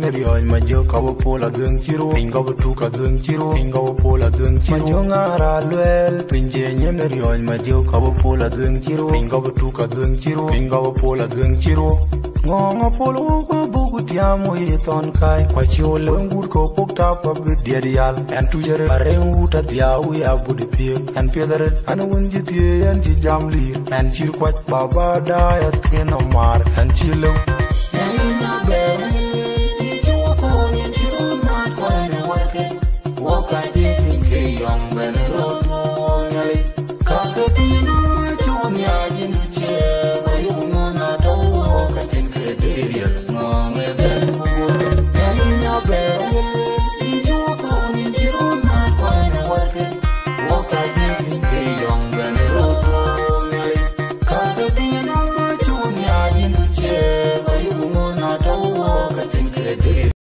rioj ma jo ka bo pola dwen chiro pinga bo tu ka dwen chiro pinga bo pola dwen chiro ma jo ngara lwel pinje nyen rioj ma jo ka bo pola dwen chiro pinga bo tu ka dwen chiro pinga bo pola dwen chiro ngongo polo ko bugu tiamo ye ton kai kwa chiole ngur ko pokta pa bidial en tujere arengu ta diawu ya budi tie en pedere an wunji tie en ji jamli en chir kwa baba da ya keno mar en chilo